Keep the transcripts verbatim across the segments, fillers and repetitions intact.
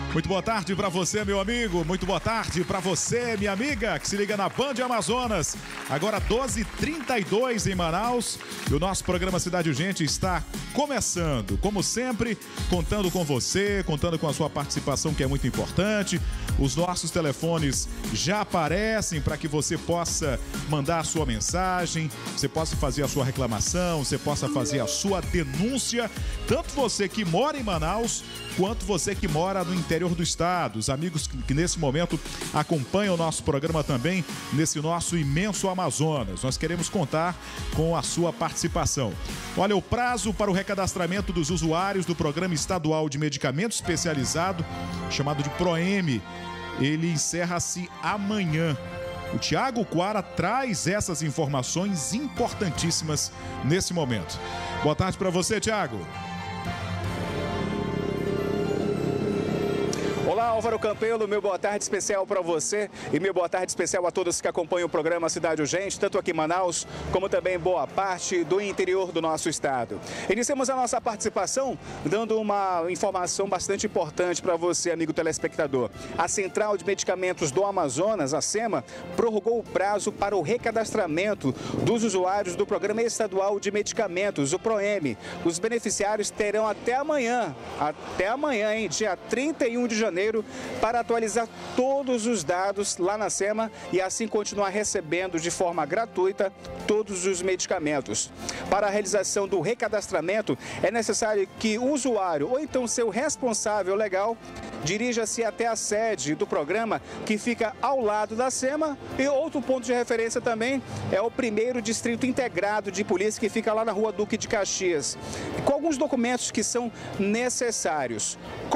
Muito boa tarde para você, meu amigo. Muito boa tarde para você, minha amiga, que se liga na Band Amazonas. Agora doze e trinta e dois em Manaus. E o nosso programa Cidade Urgente está começando. Como sempre, contando com você, contando com a sua participação, que é muito importante. Os nossos telefones já aparecem para que você possa mandar a sua mensagem, você possa fazer a sua reclamação, você possa fazer a sua denúncia. Tanto você que mora em Manaus, quanto você que mora no interior do estado, os amigos que, que nesse momento acompanham o nosso programa também nesse nosso imenso Amazonas. Nós queremos contar com a sua participação. Olha, o prazo para o recadastramento dos usuários do Programa Estadual de Medicamento Especializado, chamado de PROEM, ele encerra-se amanhã. O Tiago Quara traz essas informações importantíssimas nesse momento. Boa tarde para você, Tiago. Olá, Álvaro Campelo, meu boa tarde especial para você e meu boa tarde especial a todos que acompanham o programa Cidade Urgente, tanto aqui em Manaus, como também boa parte do interior do nosso estado. Iniciamos a nossa participação dando uma informação bastante importante para você, amigo telespectador. A Central de Medicamentos do Amazonas, a SEMA, prorrogou o prazo para o recadastramento dos usuários do Programa Estadual de Medicamentos, o PROEM. Os beneficiários terão até amanhã, até amanhã, hein, dia trinta e um de janeiro, para atualizar todos os dados lá na SEMA e assim continuar recebendo de forma gratuita todos os medicamentos. Para a realização do recadastramento, é necessário que o usuário ou então seu responsável legal dirija-se até a sede do programa, que fica ao lado da SEMA, e outro ponto de referência também é o primeiro Distrito Integrado de Polícia, que fica lá na Rua Duque de Caxias, com alguns documentos que são necessários.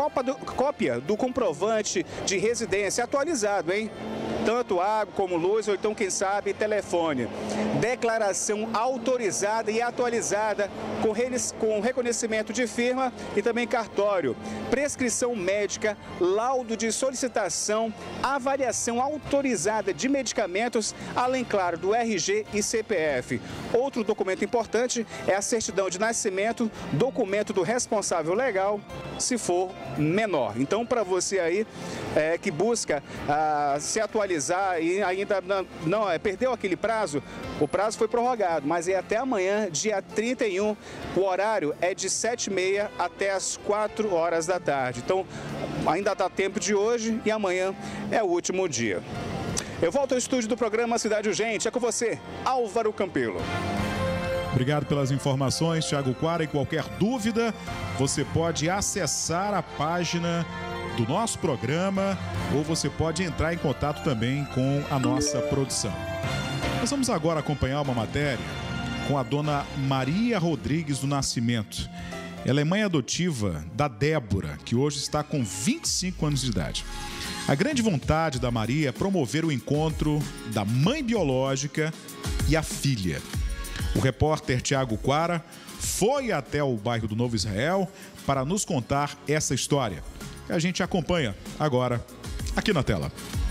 Cópia do comprovante de residência atualizado, hein? Tanto água como luz, ou então, quem sabe, telefone. Declaração autorizada e atualizada com reconhecimento de firma e também cartório. Prescrição médica, laudo de solicitação, avaliação autorizada de medicamentos, além, claro, do R G e C P F. Outro documento importante é a certidão de nascimento, documento do responsável legal, se for menor. Então, para você aí é, que busca ah, se atualizar e ainda não, não é, perdeu aquele prazo, o prazo foi prorrogado, mas é até amanhã, dia trinta e um, o horário é de sete e meia até as quatro horas da tarde. Então, ainda dá tempo de hoje e amanhã é o último dia. Eu volto ao estúdio do programa Cidade Urgente. É com você, Álvaro Campelo. Obrigado pelas informações, Tiago Quara. E qualquer dúvida, você pode acessar a página do nosso programa ou você pode entrar em contato também com a nossa produção. Nós vamos agora acompanhar uma matéria com a dona Maria Rodrigues do Nascimento. Ela é mãe adotiva da Débora, que hoje está com vinte e cinco anos de idade. A grande vontade da Maria é promover o encontro da mãe biológica e a filha. O repórter Tiago Quara foi até o bairro do Novo Israel para nos contar essa história, que a gente acompanha agora aqui na tela.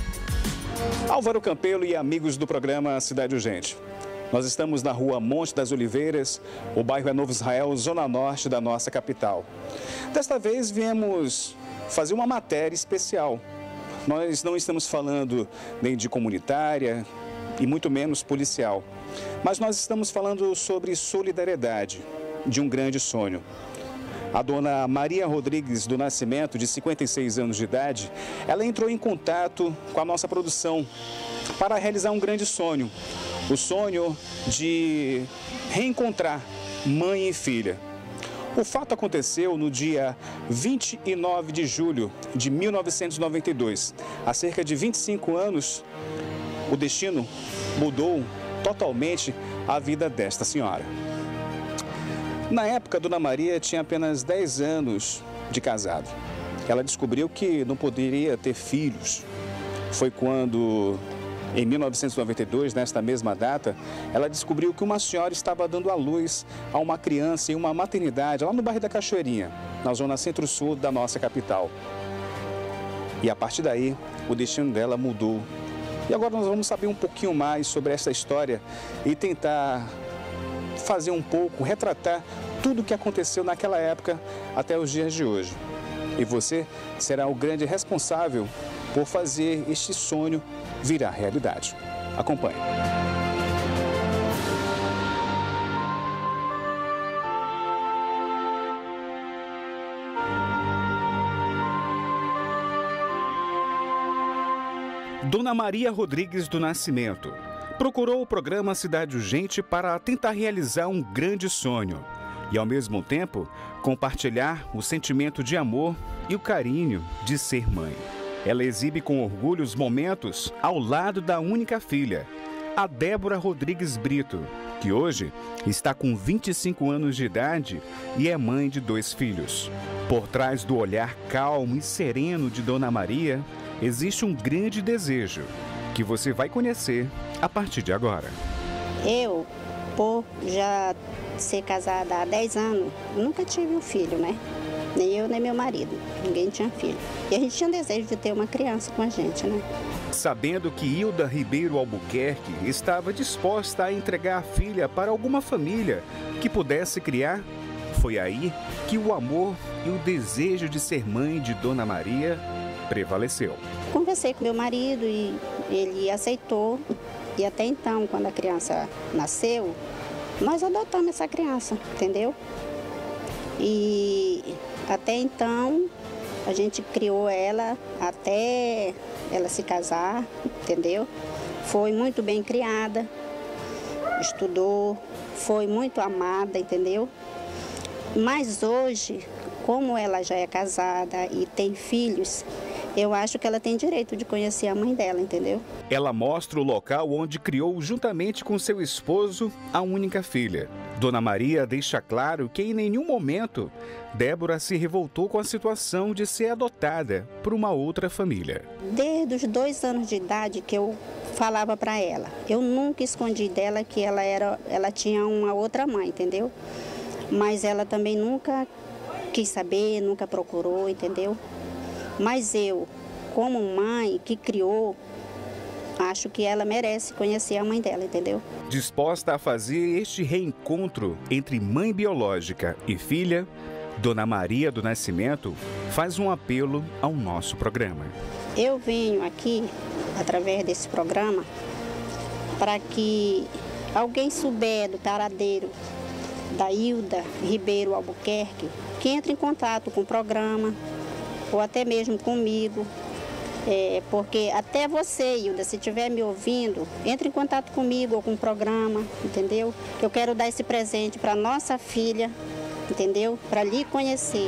Álvaro Campelo e amigos do programa Cidade Urgente. Nós estamos na rua Monte das Oliveiras, o bairro é Novo Israel, zona norte da nossa capital. Desta vez viemos fazer uma matéria especial. Nós não estamos falando nem de comunitária e muito menos policial, mas nós estamos falando sobre solidariedade, de um grande sonho. A dona Maria Rodrigues do Nascimento, de cinquenta e seis anos de idade, ela entrou em contato com a nossa produção para realizar um grande sonho. O sonho de reencontrar mãe e filha. O fato aconteceu no dia vinte e nove de julho de mil novecentos e noventa e dois. Há cerca de vinte e cinco anos, o destino mudou totalmente a vida desta senhora. Na época, Dona Maria tinha apenas dez anos de casado. Ela descobriu que não poderia ter filhos. Foi quando, em mil novecentos e noventa e dois, nesta mesma data, ela descobriu que uma senhora estava dando à luz a uma criança em uma maternidade lá no bairro da Cachoeirinha, na zona centro-sul da nossa capital. E a partir daí, o destino dela mudou. E agora nós vamos saber um pouquinho mais sobre essa história e tentar fazer um pouco, retratar tudo o que aconteceu naquela época até os dias de hoje. E você será o grande responsável por fazer este sonho virar realidade. Acompanhe. Dona Maria Rodrigues do Nascimento procurou o programa Cidade Urgente para tentar realizar um grande sonho e, ao mesmo tempo, compartilhar o sentimento de amor e o carinho de ser mãe. Ela exibe com orgulho os momentos ao lado da única filha, a Débora Rodrigues Brito, que hoje está com vinte e cinco anos de idade e é mãe de dois filhos. Por trás do olhar calmo e sereno de Dona Maria, existe um grande desejo que você vai conhecer a partir de agora. Eu, por já ser casada há dez anos, nunca tive um filho, né? Nem eu, nem meu marido. Ninguém tinha filho. E a gente tinha um desejo de ter uma criança com a gente, né? Sabendo que Hilda Ribeiro Albuquerque estava disposta a entregar a filha para alguma família que pudesse criar, foi aí que o amor e o desejo de ser mãe de Dona Maria prevaleceu. Conversei com meu marido e ele aceitou. E até então, quando a criança nasceu, nós adotamos essa criança, entendeu? E até então, a gente criou ela até ela se casar, entendeu? Foi muito bem criada, estudou, foi muito amada, entendeu? Mas hoje, como ela já é casada e tem filhos, eu acho que ela tem direito de conhecer a mãe dela, entendeu? Ela mostra o local onde criou, juntamente com seu esposo, a única filha. Dona Maria deixa claro que em nenhum momento Débora se revoltou com a situação de ser adotada por uma outra família. Desde os dois anos de idade que eu falava para ela, eu nunca escondi dela que ela, era, ela tinha uma outra mãe, entendeu? Mas ela também nunca quis saber, nunca procurou, entendeu? Mas eu, como mãe que criou, acho que ela merece conhecer a mãe dela, entendeu? Disposta a fazer este reencontro entre mãe biológica e filha, Dona Maria do Nascimento faz um apelo ao nosso programa. Eu venho aqui, através desse programa, para que alguém souber do paradeiro da Hilda Ribeiro Albuquerque, que entre em contato com o programa, ou até mesmo comigo, é, porque até você, Hilda, se estiver me ouvindo, entre em contato comigo ou com o programa, entendeu? Eu quero dar esse presente para nossa filha, entendeu? Para lhe conhecer.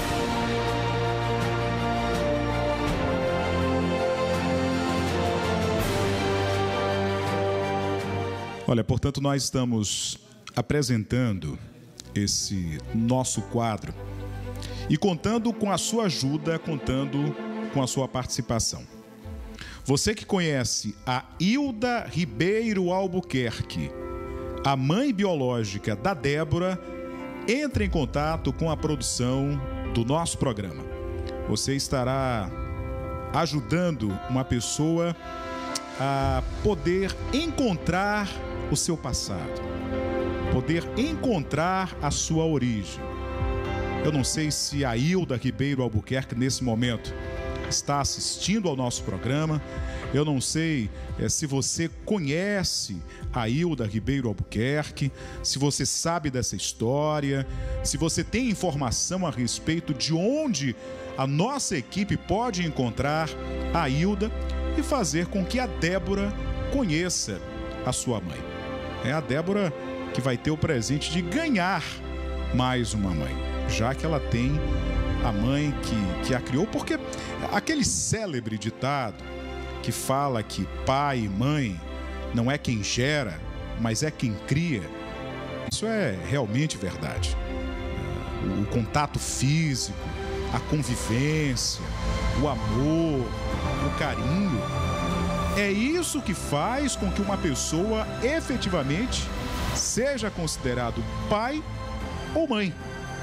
Olha, portanto, nós estamos apresentando esse nosso quadro e contando com a sua ajuda, contando com a sua participação. Você que conhece a Hilda Ribeiro Albuquerque, a mãe biológica da Débora, entre em contato com a produção do nosso programa. Você estará ajudando uma pessoa a poder encontrar o seu passado, poder encontrar a sua origem. Eu não sei se a Hilda Ribeiro Albuquerque, nesse momento, está assistindo ao nosso programa. Eu não sei é, se você conhece a Hilda Ribeiro Albuquerque, se você sabe dessa história, se você tem informação a respeito de onde a nossa equipe pode encontrar a Hilda e fazer com que a Débora conheça a sua mãe. É a Débora que vai ter o presente de ganhar mais uma mãe, já que ela tem a mãe que, que a criou, porque aquele célebre ditado que fala que pai e mãe não é quem gera, mas é quem cria, isso é realmente verdade. O, o contato físico, a convivência, o amor, o carinho, é isso que faz com que uma pessoa efetivamente seja considerado pai ou mãe.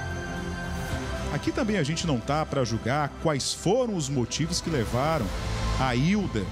Aqui também a gente não está para julgar quais foram os motivos que levaram a Hilda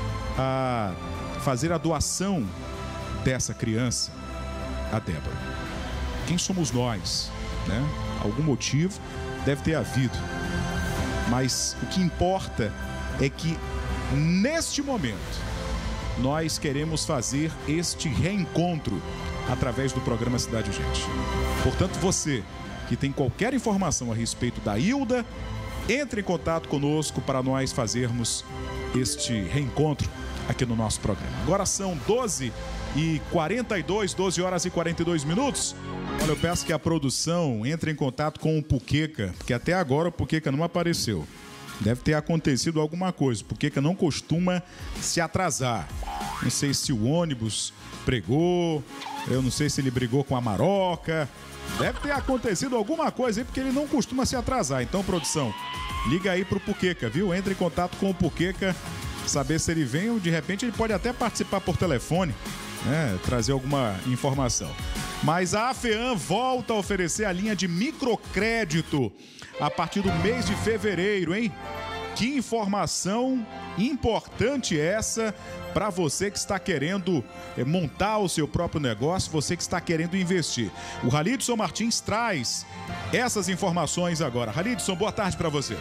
a fazer a doação dessa criança, a Débora. Quem somos nós, né? Algum motivo deve ter havido. Mas o que importa é que, neste momento, nós queremos fazer este reencontro através do programa Cidade Gente. Portanto, você que tem qualquer informação a respeito da Hilda, entre em contato conosco para nós fazermos este reencontro aqui no nosso programa. Agora são doze e quarenta e dois, doze horas e quarenta e dois minutos. Olha, eu peço que a produção entre em contato com o Puqueca, porque até agora o Puqueca não apareceu. Deve ter acontecido alguma coisa. O Puqueca não costuma se atrasar. Não sei se o ônibus pregou, eu não sei se ele brigou com a Maroca. Deve ter acontecido alguma coisa aí, porque ele não costuma se atrasar. Então, produção, liga aí pro Puqueca, viu? Entre em contato com o Puqueca, saber se ele vem ou de repente ele pode até participar por telefone, né? Trazer alguma informação. Mas a AFEAM volta a oferecer a linha de microcrédito a partir do mês de fevereiro, hein? Que informação importante essa para você que está querendo montar o seu próprio negócio, você que está querendo investir. O Halidson Martins traz essas informações agora. Halidson, boa tarde para você.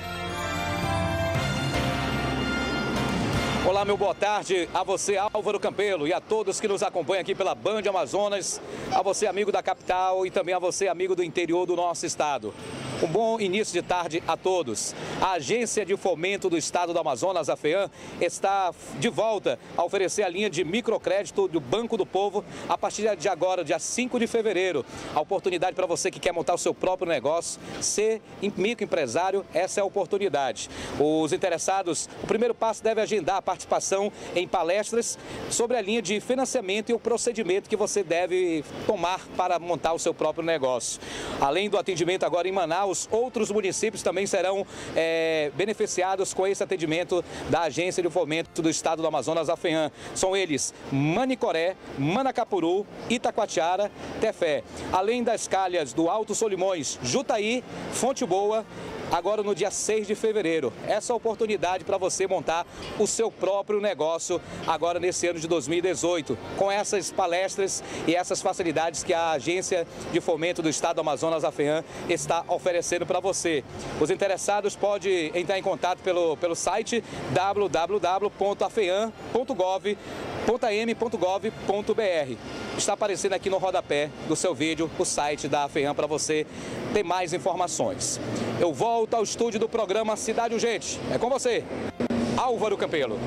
Olá, meu boa tarde a você, Álvaro Campelo, e a todos que nos acompanham aqui pela Band Amazonas, a você, amigo da capital, e também a você, amigo do interior do nosso estado. Um bom início de tarde a todos. A Agência de Fomento do Estado do Amazonas, a AFEAM, está de volta a oferecer a linha de microcrédito do Banco do Povo a partir de agora, dia cinco de fevereiro. A oportunidade para você que quer montar o seu próprio negócio, ser microempresário, essa é a oportunidade. Os interessados, o primeiro passo deve agendar a participação em palestras sobre a linha de financiamento e o procedimento que você deve tomar para montar o seu próprio negócio. Além do atendimento agora em Manaus, outros municípios também serão é, beneficiados com esse atendimento da Agência de Fomento do Estado do Amazonas, AFEAM. São eles Manicoré, Manacapuru, Itacoatiara, Tefé. Além das calhas do Alto Solimões, Jutaí, Fonte Boa, agora no dia seis de fevereiro. Essa oportunidade para você montar o seu próprio negócio agora nesse ano de dois mil e dezoito, com essas palestras e essas facilidades que a Agência de Fomento do Estado do Amazonas, AFEAM, está oferecendo para você. Os interessados podem entrar em contato pelo, pelo site w w w ponto afeam ponto gov ponto am ponto gov ponto br. Está aparecendo aqui no rodapé do seu vídeo o site da AFEAM para você ter mais informações. Eu volto ao estúdio do programa Cidade Urgente. É com você, Álvaro Campelo.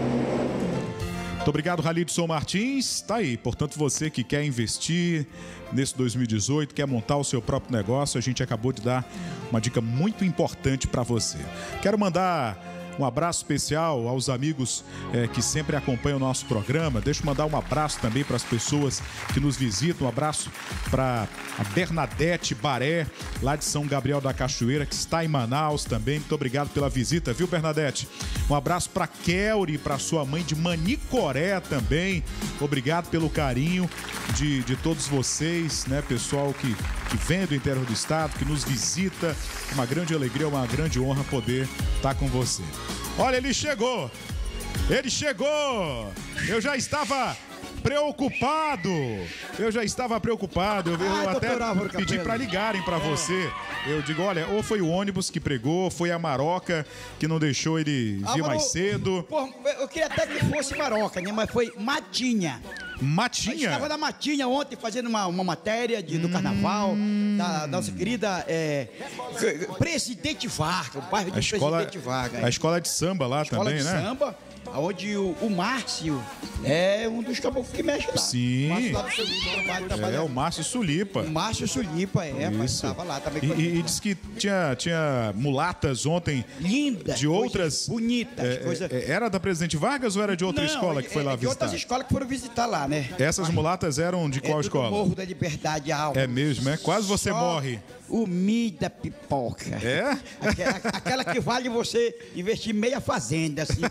Muito obrigado, Halidson Martins. Tá aí, portanto, você que quer investir nesse dois mil e dezoito, quer montar o seu próprio negócio, a gente acabou de dar uma dica muito importante para você. Quero mandar um abraço especial aos amigos eh, que sempre acompanham o nosso programa. Deixa eu mandar um abraço também para as pessoas que nos visitam. Um abraço para a Bernadette Baré, lá de São Gabriel da Cachoeira, que está em Manaus também. Muito obrigado pela visita, viu, Bernadette? Um abraço para Kelly, para sua mãe de Manicoré também. Obrigado pelo carinho de, de todos vocês, né, pessoal que, que vem do interior do estado, que nos visita. Uma grande alegria, uma grande honra poder estar com você. Olha, ele chegou! Ele chegou! Eu já estava preocupado! Eu já estava preocupado. Eu, eu ah, até pedi para ligarem para é. você. Eu digo, olha, ou foi o ônibus que pregou, foi a Maroca que não deixou ele ah, vir mais cedo. Pô, eu queria até que fosse Maroca, né? Mas foi Matinha. Matinha? A gente estava na Matinha ontem fazendo uma, uma matéria de, do hum... carnaval da nossa querida é, Presidente Vargas, o bairro de escola, Presidente Vargas. A escola de samba lá escola também, de né? Samba, onde o, o Márcio é um dos caboclos que mexe lá. Sim. O Márcio lá do Sulipa, trabalha, trabalha. É, o Márcio Sulipa. O Márcio Sulipa, é, mas estava lá também. E, e, e disse que tinha, tinha mulatas ontem. Lindas. De outras. Bonitas. É, coisa... Era da Presidente Vargas ou era de outra Não, escola que foi é, lá é de visitar? outras escolas que foram visitar lá, né? Essas mas, mulatas eram de qual é escola? Do Morro da Liberdade Alta. É mesmo, é? Quase você Só morre. O Mi da pipoca. É? Aquela, aquela que vale você investir meia fazenda, assim.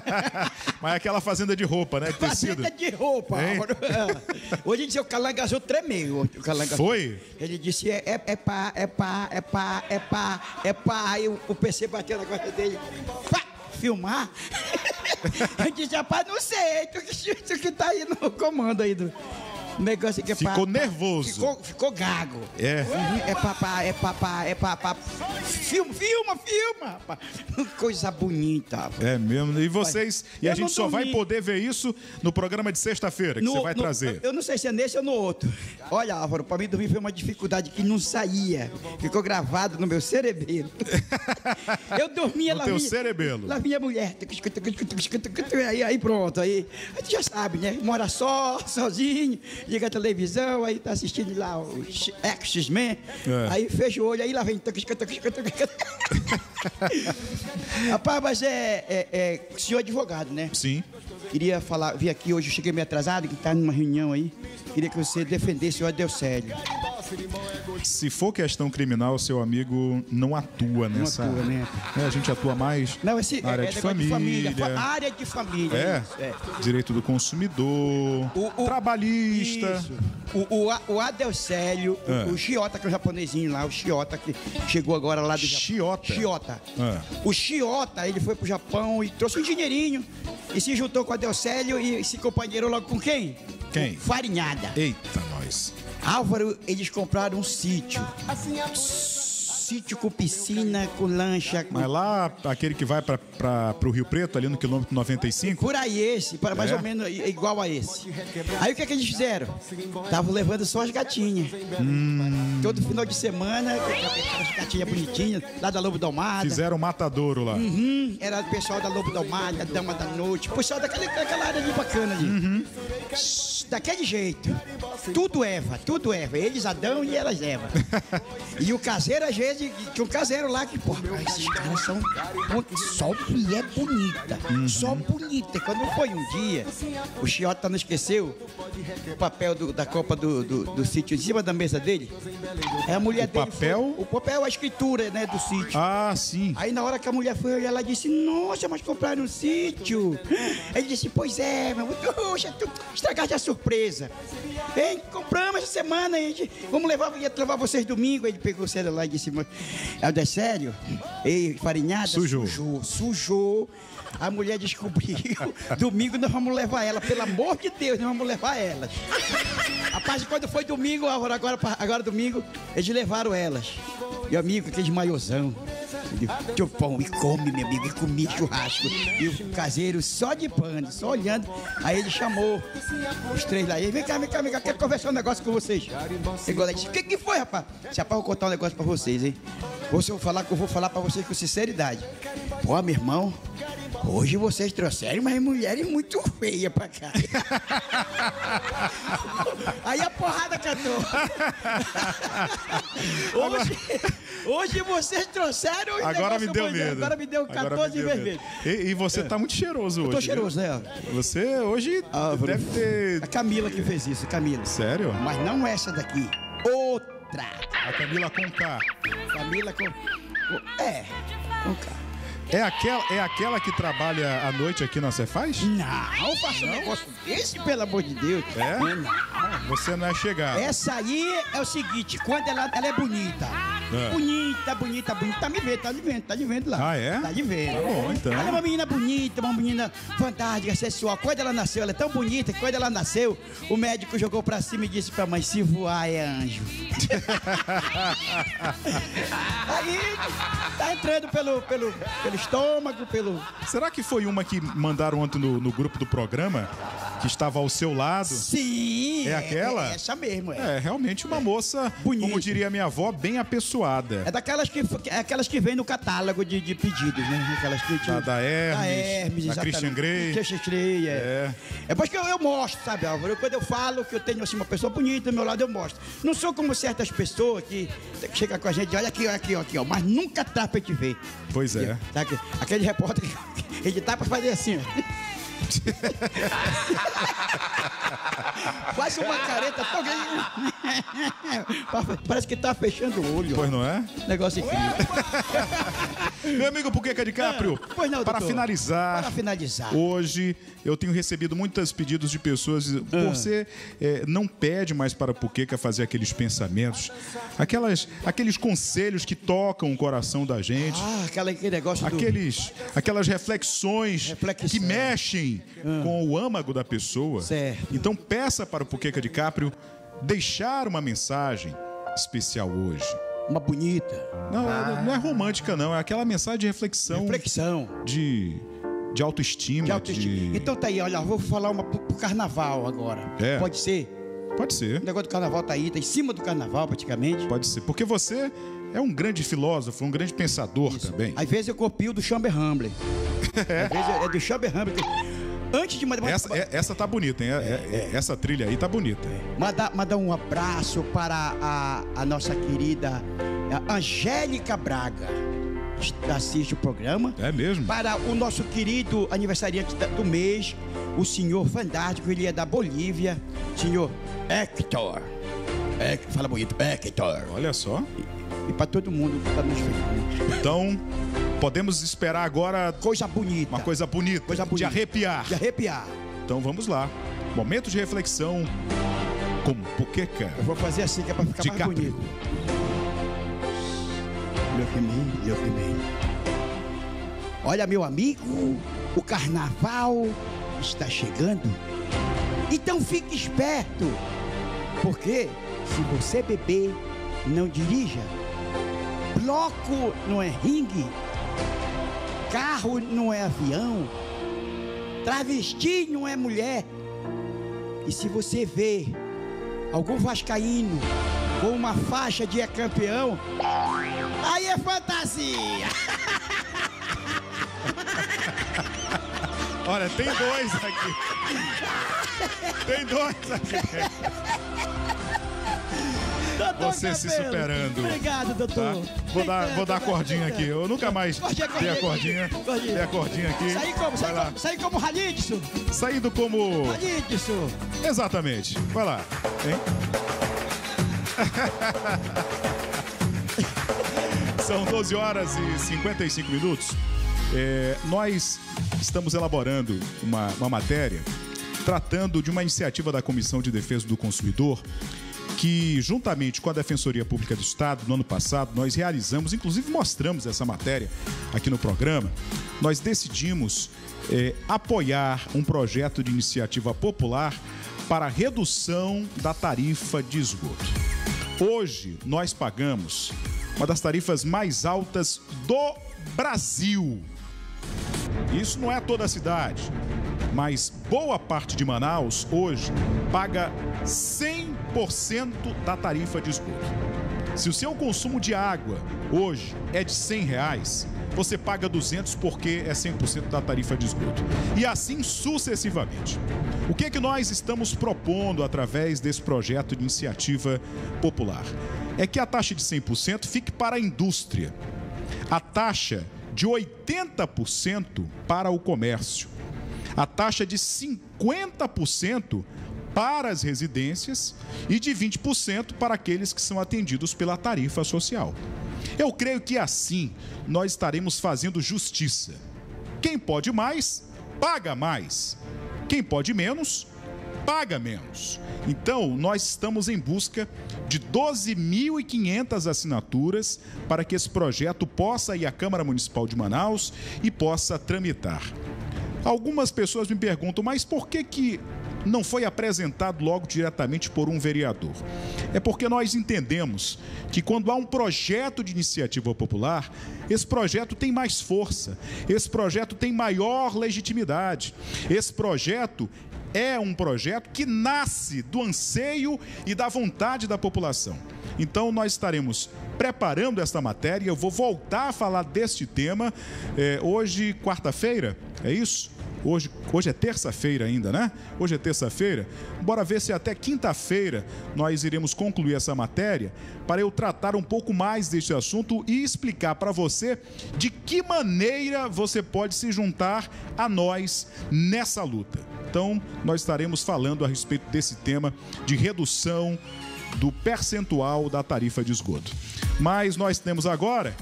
Mas é aquela fazenda de roupa, né? De fazenda tecido. de roupa. Hoje em dia o Calangazou tremeu. O Calangazou. Foi? Ele disse, é, é, é pá, é pá, é pá, é pá, é pá. Aí o, o P C bateu na costa dele. Pá! Filmar? Eu disse, rapaz, não sei. Tu, tu que tá aí no comando aí do... O negócio que é Ficou pra, nervoso. Ficou, ficou gago. É. Uhum, é papá, é papá, é papá. Filma, filma, filma, rapaz. Coisa bonita, rapaz. É mesmo. E vocês. E Eu a gente não só vai dormi. poder ver isso no programa de sexta-feira, que No- você vai no- trazer. Eu não sei se é nesse ou no outro. Olha, Álvaro, pra mim dormir foi uma dificuldade que não saía. Ficou gravado no meu cerebelo. Eu dormia No lá. teu vinha- cerebelo. Lá vinha a mulher. Aí, aí pronto. Aí a gente já sabe, né? Mora só, sozinho, liga a televisão, aí tá assistindo lá o X-Men. É. Aí fecha o olho, aí lá vem. Rapaz, mas é, é, é senhor advogado, né? Sim. Queria falar, vim aqui hoje, eu cheguei meio atrasado, que tá numa reunião aí. Queria que você defendesse o Adelcélio. Se for questão criminal, seu amigo não atua nessa. atua, né? É, a gente atua mais Não, esse na área é, de negócio família. de família. Fa- área de família. É, isso, é. direito do consumidor, O- o- trabalhista. Isso. O, o, A- o Adelcélio, É. o, o Chiota, que é o japonesinho lá, o Chiota, que chegou agora lá do Japão. Chiota? Chiota. É. O Chiota, ele foi pro Japão e trouxe um dinheirinho e se juntou com o Adelcélio e se companheirou logo com quem? Quem? Com Farinhada. Eita, nós. Álvaro, eles compraram um sítio. Sítio com piscina, com lancha. Com... Mas lá, aquele que vai para o Rio Preto, ali no quilômetro noventa e cinco. Por aí esse, para mais É? ou menos i- igual a esse. Aí o que, é que eles fizeram? Estavam levando só as gatinhas. Hum. Todo final de semana, as gatinhas bonitinhas, lá da Lobo Domada. Fizeram um matadouro lá. Uhum, era o pessoal da Lobo Domada, Dama da Noite, o pessoal daquela, daquela área ali bacana ali. Uhum. Daquele jeito. Tudo Eva, tudo Eva. Eles Adão e elas Eva. E o caseiro, às vezes, tinha um caseiro lá que, pô, esses caras são. Só mulher bonita. Uhum. Só bonita. Quando foi um dia, o Chiota não esqueceu o papel do- da Copa do, do, do sítio em cima da mesa dele. Aí a mulher O dele. papel? Foi, o papel, a escritura, né, do sítio. Ah, sim. Aí na hora que a mulher foi olhar, ela disse, nossa, mas compraram um sítio. Ele disse, pois é, meu, poxa, tu estragaste a surpresa. Hein, compramos essa semana, gente. Vamos levar, ia levar vocês domingo. Aí ele pegou o celular e disse, é é sério? Ei, farinhada? Sujou. Sujou, sujou. A mulher descobriu. Domingo nós vamos levar ela, pelo amor de Deus, nós vamos levar elas. Rapaz, quando foi domingo, agora, agora, agora domingo, eles levaram elas. E o amigo, aquele maiôzão. Tio pão, e come, meu amigo, e comi churrasco. E o caseiro só de pano, só olhando. Aí ele chamou os três lá. E ele, vem cá, vem cá, vem cá, quero conversar um negócio com vocês. Chegou lá e disse, o que, que foi, rapaz? Se rapaz, eu vou contar um negócio pra vocês, hein? Hoje eu vou falar, eu vou falar pra vocês com sinceridade. Pô, meu irmão, hoje vocês trouxeram umas mulheres muito feias pra cá. Aí a porrada cantou. Hoje, hoje vocês trouxeram... um Agora me negócio deu muito- medo. Agora me deu Agora catorze me deu vermelho. medo. E, e você tá muito cheiroso hoje. Tô viu? cheiroso, né? Você hoje Álvaro. deve ter... A Camila que fez isso, Camila. Sério? Mas não essa daqui. Outra. A Camila com K. Camila com... com- É, com K. É aquela, é aquela que trabalha à noite aqui na Cefaz? Não, faça um negócio desse, pelo amor de Deus. É? Não. Você não é chegado. Essa aí é o seguinte, quando ela, ela é bonita. É. Bonita, bonita, bonita. Tá me vendo, tá me vendo, tá me vendo lá. Ah, é? Tá de vendo. Tá bom, então. Ela é uma menina bonita, uma menina fantástica, sensual. Quando ela nasceu, ela é tão bonita que quando ela nasceu, o médico jogou pra cima e disse pra mãe, se voar é anjo. Aí tá entrando pelo, pelo, pelo estômago, pelo... Será que foi uma que mandaram ontem no, no grupo do programa? Que estava ao seu lado? Sim. É aquela? É essa mesmo, é. É, realmente uma moça, Bonita. como diria minha avó, bem apessoada. É daquelas que, é aquelas que vem no catálogo de, de pedidos, né? Aquelas que Da, da Hermes, da Hermes, da exatamente. Christian Grey. Christian Grey, é. É. É porque eu, eu mostro, sabe, Álvaro? Eu, quando eu falo que eu tenho assim, uma pessoa bonita do meu lado, eu mostro. Não sou como certas pessoas que, que chegam com a gente, olha aqui, olha aqui, olha aqui, ó, mas nunca tá pra te ver. Pois é. Sabe, aquele repórter, ele tá pra fazer assim, ó. Faz uma careta toda. Parece que tá fechando o olho. Pois não é? Negócio incrível. Meu amigo Puqueca DiCaprio, Pois não, para doutor. finalizar, Para finalizar. hoje eu tenho recebido muitos pedidos de pessoas. Você eh, não pede mais para a Puqueca fazer aqueles pensamentos, aquelas, aqueles conselhos que tocam o coração da gente, Ah, aquela, aquele negócio do... aqueles, aquelas reflexões Reflexão. que mexem com o âmago da pessoa. Certo. Então peça para o Puqueca de Caprio deixar uma mensagem especial hoje. Uma bonita. Não, ah. não é romântica não, é aquela mensagem de reflexão. Reflexão. De, de autoestima. De autoestima. De... Então tá aí, olha, eu vou falar uma pro, pro carnaval agora. É. Pode ser? Pode ser. O negócio do carnaval tá aí, tá em cima do carnaval praticamente. Pode ser, porque você é um grande filósofo, um grande pensador Isso. também. Às vezes eu copio do Chamber Humble. É. Às vezes é do Chamber Humble. Antes de mandar... Essa, é, essa tá bonita, hein? É, é, é. Essa trilha aí tá bonita. Mandar, mandar um abraço para a, a nossa querida a Angélica Braga, que assiste o programa. É mesmo? Para o nosso querido aniversariante do mês, o senhor fantástico, ele é da Bolívia, senhor Hector. É, fala bonito, Hector. Olha só. E, e para todo mundo que está nos vendo. Então... podemos esperar agora... coisa bonita. Uma coisa bonita. Coisa bonita. De arrepiar. De arrepiar. Então vamos lá. Momento de reflexão com Puqueca. Eu vou fazer assim que é para ficar de mais Caprio. bonito. Look at me, look at me. Olha, meu amigo, o carnaval está chegando. Então fique esperto. Porque se você beber, não dirija. Bloco não é ringue. Carro não é avião, travesti não é mulher. E se você vê algum vascaíno com uma faixa de é campeão, aí é fantasia. Olha, tem dois aqui. Tem dois aqui. Doutor Você Cabelo. se superando. Obrigado, doutor. Tá? Vou dar, vou dar a cordinha aqui. Eu nunca mais dei a cordinha. Dei a cordinha aqui. Saí como? Saí como, saí como Halidson? Saído como... Halidson. Exatamente. Vai lá. Hein? São doze horas e cinquenta e cinco minutos. É, nós estamos elaborando uma, uma matéria tratando de uma iniciativa da Comissão de Defesa do Consumidor que, juntamente com a Defensoria Pública do Estado, no ano passado, nós realizamos, inclusive mostramos essa matéria aqui no programa, nós decidimos é, apoiar um projeto de iniciativa popular para a redução da tarifa de esgoto. Hoje, nós pagamos uma das tarifas mais altas do Brasil. Isso não é toda a cidade, mas boa parte de Manaus, hoje, paga cem por cento da tarifa de esgoto. Se o seu consumo de água hoje é de cem reais, você paga duzentos porque é cem por cento da tarifa de esgoto. E assim sucessivamente. O que é que nós estamos propondo através desse projeto de iniciativa popular? É que a taxa de cem por cento fique para a indústria. A taxa de oitenta por cento para o comércio. A taxa de cinquenta por cento para as residências e de vinte por cento para aqueles que são atendidos pela tarifa social. Eu creio que assim nós estaremos fazendo justiça. Quem pode mais, paga mais. Quem pode menos, paga menos. Então, nós estamos em busca de doze mil e quinhentas assinaturas para que esse projeto possa ir à Câmara Municipal de Manaus e possa tramitar. Algumas pessoas me perguntam, mas por que que não foi apresentado logo diretamente por um vereador? É porque nós entendemos que quando há um projeto de iniciativa popular, esse projeto tem mais força, esse projeto tem maior legitimidade, esse projeto é um projeto que nasce do anseio e da vontade da população. Então nós estaremos preparando esta matéria, eu vou voltar a falar deste tema é, hoje, quarta-feira, é isso? Hoje, hoje é terça-feira ainda, né? Hoje é terça-feira. Bora ver se até quinta-feira nós iremos concluir essa matéria para eu tratar um pouco mais deste assunto e explicar para você de que maneira você pode se juntar a nós nessa luta. Então, nós estaremos falando a respeito desse tema de redução do percentual da tarifa de esgoto. Mas nós temos agora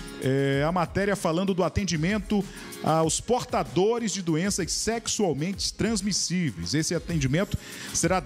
é, a matéria falando do atendimento aos portadores de doenças sexualmente transmissíveis. Esse atendimento será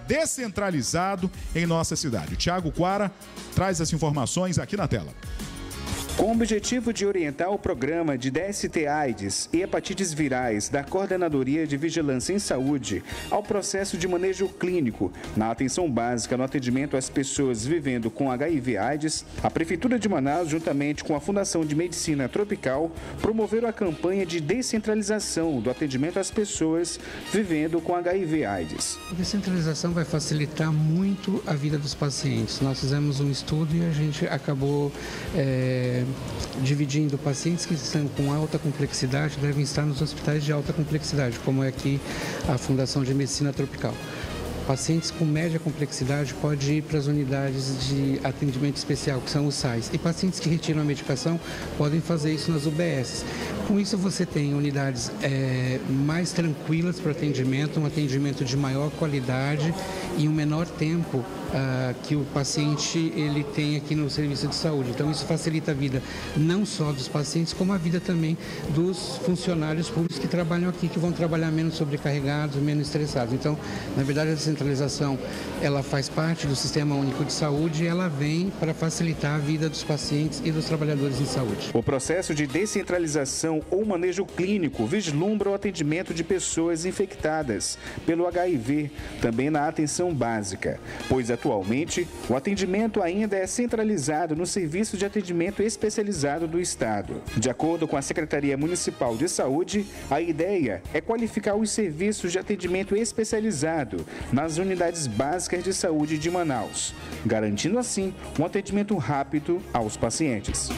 descentralizado em nossa cidade. O Thiago Quara traz as informações aqui na tela. Com o objetivo de orientar o programa de D S T-AIDS e hepatites virais da Coordenadoria de Vigilância em Saúde ao processo de manejo clínico na atenção básica no atendimento às pessoas vivendo com H I V-AIDS, a Prefeitura de Manaus, juntamente com a Fundação de Medicina Tropical, promoveram a campanha de descentralização do atendimento às pessoas vivendo com H I V-AIDS. A descentralização vai facilitar muito a vida dos pacientes. Nós fizemos um estudo e a gente acabou é, dividindo pacientes que estão com alta complexidade, devem estar nos hospitais de alta complexidade, como é aqui a Fundação de Medicina Tropical. Pacientes com média complexidade podem ir para as unidades de atendimento especial, que são os S A Is. E pacientes que retiram a medicação podem fazer isso nas U B S. Com isso, você tem unidades é, mais tranquilas para o atendimento, um atendimento de maior qualidade e um menor tempo ah, que o paciente ele tem aqui no serviço de saúde. Então, isso facilita a vida não só dos pacientes, como a vida também dos funcionários públicos que trabalham aqui, que vão trabalhar menos sobrecarregados, menos estressados. Então, na verdade, a descentralização ela faz parte do Sistema Único de Saúde e ela vem para facilitar a vida dos pacientes e dos trabalhadores em saúde. O processo de descentralização ou manejo clínico vislumbra o atendimento de pessoas infectadas pelo H I V, também na atenção básica, pois atualmente o atendimento ainda é centralizado no Serviço de Atendimento Especializado do Estado. De acordo com a Secretaria Municipal de Saúde, a ideia é qualificar os serviços de atendimento especializado nas unidades básicas de saúde de Manaus, garantindo assim um atendimento rápido aos pacientes.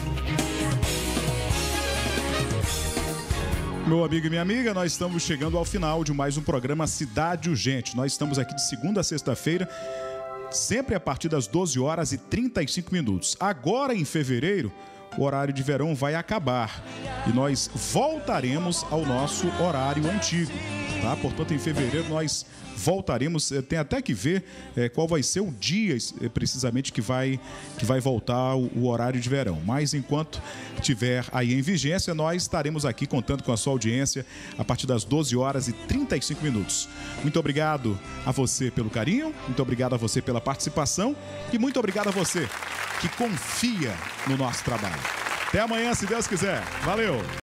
Meu amigo e minha amiga, nós estamos chegando ao final de mais um programa Cidade Urgente. Nós estamos aqui de segunda a sexta-feira, sempre a partir das doze horas e trinta e cinco minutos. Agora, em fevereiro, o horário de verão vai acabar e nós voltaremos ao nosso horário antigo, tá? Portanto, em fevereiro nós voltaremos, tem até que ver é, qual vai ser o dia é, precisamente que vai, que vai voltar o, o horário de verão. Mas enquanto tiver aí em vigência, nós estaremos aqui contando com a sua audiência a partir das doze horas e trinta e cinco minutos. Muito obrigado a você pelo carinho, muito obrigado a você pela participação e muito obrigado a você que confia no nosso trabalho. Até amanhã, se Deus quiser. Valeu!